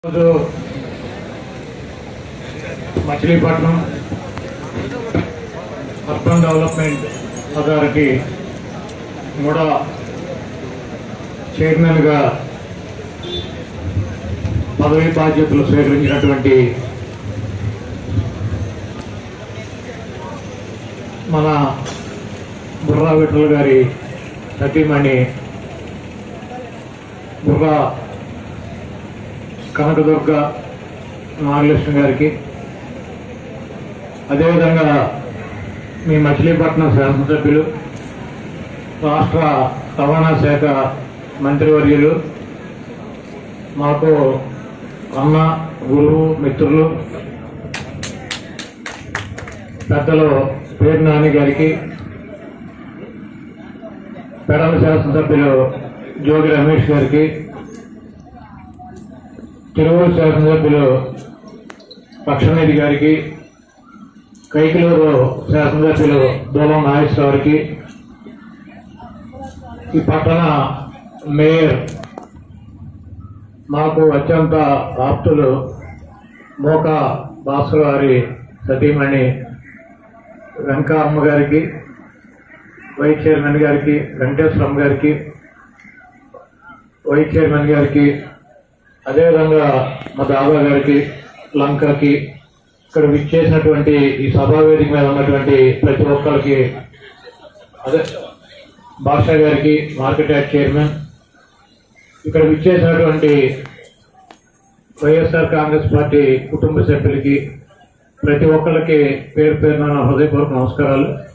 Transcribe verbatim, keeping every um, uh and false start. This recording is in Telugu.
మచిలీపట్నం అర్బన్ డెవలప్మెంట్ అథారిటీ కూడా చైర్మన్గా పదవి బాధ్యతలు స్వీకరించినటువంటి మన బుర్రా విఠల్ గారి సతీమణి బుర్రా కనకదుర్గ నాగలక్ష్మి గారికి, అదేవిధంగా మీ మచిలీపట్నం శాసనసభ్యులు, రాష్ట్ర రవాణా శాఖ మంత్రివర్యులు, మాకు అన్న గురువు మిత్రులు పెద్దలు పేరు నాని గారికి, పెడల శాసనసభ్యులు జోగి రమేష్ గారికి, తిరువూరు శాసనసభ్యులు లక్ష్మణరెడ్డి గారికి, కైకలూరు శాసనసభ్యులు దూలం నాగేశ్వర గారికి, ఈ పట్టణ మేయర్ మాకు అత్యంత ఆప్తులు మోకా భాస్కర్ గారి సతీమణి వెంకమ్మ గారికి, వైస్ చైర్మన్ గారికి, వెంకటేశ్వరమ్మ గారికి, వైస్ చైర్మన్ గారికి, అదేవిధంగా మా దాదా గారికి, లంకకి, ఇక్కడ విచ్చేసినటువంటి ఈ సభా వేదిక మీద ఉన్నటువంటి ప్రతి ఒక్కరికి, అదే భాషా గారికి, మార్కెట్ యార్డ్ చైర్మన్, ఇక్కడ విచ్చేసినటువంటి వైఎస్ఆర్ కాంగ్రెస్ పార్టీ కుటుంబ సభ్యులకి, ప్రతి ఒక్కరికి పేరు పేరున హృదయపూర్వక నమస్కారాలు.